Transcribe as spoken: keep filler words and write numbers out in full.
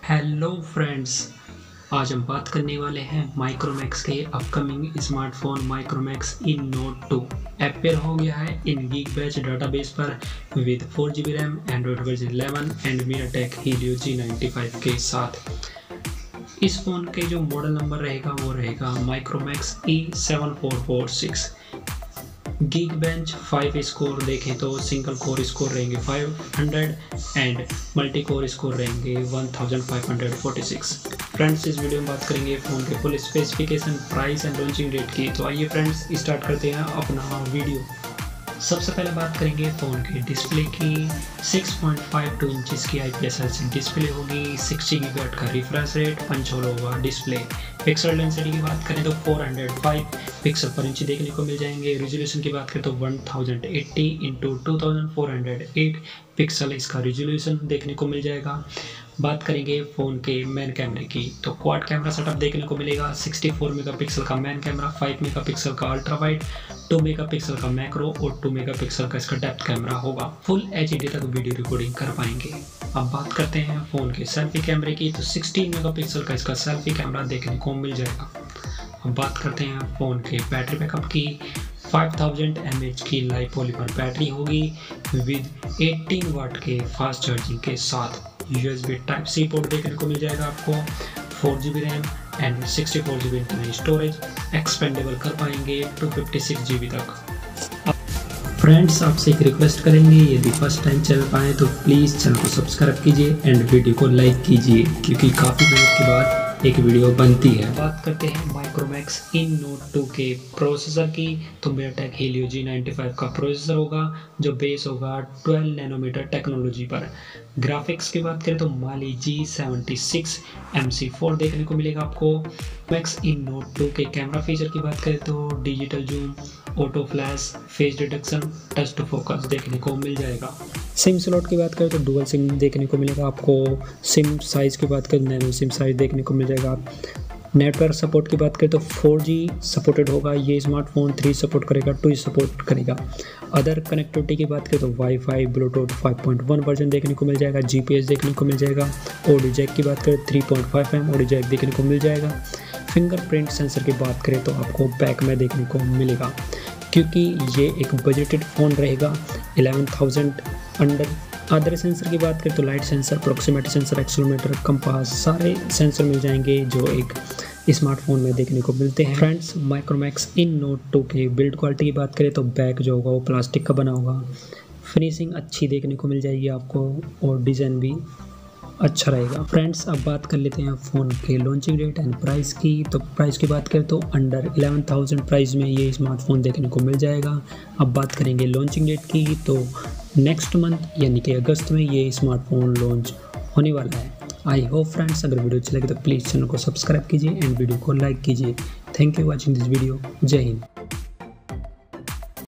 Hello friends, आज हम बात करने वाले हैं माइक्रोमैक्स के upcoming smartphone Micromax in note two. Appear हो गया है इन गीकबेंच डाटाबेस पर with four G B RAM, Android version eleven and MediaTek Helio G ninety five के साथ। इस फ़ोन के जो मॉडल नंबर रहेगा वो रहेगा Micromax E seven four four six. Geekbench five score देखें तो सिंगल कोर स्कोर रहेंगे five hundred and multi core score रहेंगे one thousand five hundred forty six. Friends, इस वीडियो में बात करेंगे फ़ोन के full specification, price and launching date की। तो आइए फ्रेंड्स स्टार्ट करते हैं अपना वीडियो। सबसे पहले बात करेंगे फ़ोन की डिस्प्ले की। Six point five two inches की I P S L C D display होगी। सिक्स जी बी का रिफ्रेश रेट, पंच होल होगा डिस्प्ले। पिक्सल डेंसिटी की बात करें तो four hundred five pixel per inch देखने को मिल जाएंगे। रेजोल्यूशन की बात करें तो one thousand eighty into two thousand four hundred eight pixel इसका रेजोल्यूशन देखने को मिल जाएगा। बात करेंगे फ़ोन के मेन कैमरे की तो क्वाड कैमरा सेटअप देखने को मिलेगा। सिक्सटी फोर मेगापिक्सल का मेन कैमरा, फाइव मेगापिक्सल का अल्ट्रा वाइड, टू मेगापिक्सल का मैक्रो और टू मेगापिक्सल का इसका डेप्थ कैमरा होगा। फुल एच डी तक वीडियो रिकॉर्डिंग कर पाएंगे। अब बात करते हैं फ़ोन के सेल्फी कैमरे की तो सिक्सटीन मेगापिक्सल का इसका सेल्फी कैमरा देखने को मिल जाएगा। अब बात करते हैं फ़ोन के बैटरी बैकअप की। Five thousand M A H की लाइव पॉलीमर बैटरी होगी विद एटीन वाट के फास्ट चार्जिंग के साथ। U S B type C port देखने को मिल जाएगा आपको। Four G B RAM and sixty four G B internal storage expandable कर पाएंगे two fifty six G B तक। फ्रेंड्स, आपसे एक रिक्वेस्ट करेंगे, यदि फर्स्ट टाइम चैनल पाएँ तो प्लीज़ चैनल को सब्सक्राइब कीजिए एंड वीडियो को लाइक कीजिए, क्योंकि काफ़ी मेहनत के बाद एक वीडियो बनती है। बात करते हैं माइक्रोमैक्स इन नोट टू के प्रोसेसर की तो MediaTek Helio G ninety five का प्रोसेसर होगा जो बेस होगा ट्वेल्व नैनोमीटर टेक्नोलॉजी पर। ग्राफिक्स की बात करें तो Mali G seventy six M C four देखने को मिलेगा आपको। मैक्स इन नोट टू के कैमरा फीचर की बात करें तो digital zoom, auto flash, face detection, touch to focus देखने को मिल जाएगा। सिम स्लॉट की बात करें तो डुअल सिम देखने को मिलेगा आपको। सिम साइज़ की बात करें नैनो सिम साइज़ देखने को मिल जाएगा। नेटवर्क सपोर्ट की बात करें तो फोर जी सपोर्टेड होगा ये स्मार्टफोन, थ्री सपोर्ट करेगा, टू सपोर्ट करेगा। अदर कनेक्टिविटी की बात करें तो WiFi, Bluetooth five point one version देखने को मिल जाएगा। जी पी एस देखने को मिल जाएगा। ऑडियो जैक की बात करें three point five M audio jack देखने को मिल जाएगा। फिंगरप्रिंट सेंसर की बात करें तो आपको बैक में देखने को मिलेगा, क्योंकि ये एक बजटेड फ़ोन रहेगा eleven thousand under. Other sensor की बात करें तो light sensor, proximity sensor, accelerometer, compass, सारे सेंसर मिल जाएंगे जो एक स्मार्टफोन में देखने को मिलते हैं। Friends, Micromax in note two के बिल्ड क्वालिटी की बात करें तो बैक जो होगा वो प्लास्टिक का बना होगा। फिनिशिंग अच्छी देखने को मिल जाएगी आपको और डिज़ाइन भी अच्छा रहेगा। फ्रेंड्स, अब बात कर लेते हैं फ़ोन के लॉन्चिंग डेट एंड प्राइस की तो प्राइस की बात करें तो अंडर इलेवन थाउजेंड प्राइस में ये स्मार्टफोन देखने को मिल जाएगा। अब बात करेंगे लॉन्चिंग डेट की तो नेक्स्ट मंथ यानी कि अगस्त में ये स्मार्टफोन लॉन्च होने वाला है। आई होप फ्रेंड्स, अगर वीडियो अच्छी लगे तो प्लीज़ चैनल को सब्सक्राइब कीजिए एंड वीडियो को लाइक कीजिए। Thank you watching this video. जय हिंद।